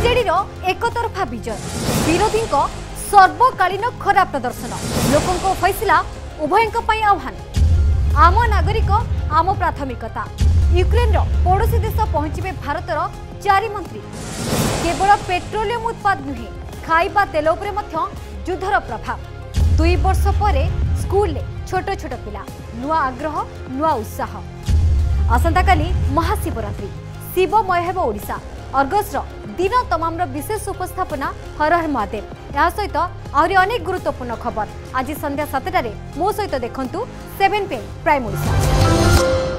BJD एकतरफा विजय विरोधी सर्वकालीन खराब प्रदर्शन लोकों फैसला उभयों आह्वान आम नागरिक आम प्राथमिकता यूक्रेन पड़ोशी देश पहुंचे भारतर 4 मंत्री केवल पेट्रोलियम उत्पाद नुहे खाइबा तेल उपरे मध्य युद्धर प्रभाव 2 वर्ष पर स्कूल छोट छोट पिला नुआ आग्रह नुआ उत्साह आसंता काली महाशिवरात्रि शिवमय हेब ओडिशा अर्गस्र दिन तमाम विशेष उपस्थापना हर हर महादेव या सहित आहरी अनेक गुरुत्वपूर्ण खबर आज संध्या 7टारे मो सहित देखंतु 7 PM प्राइम ओडिशा।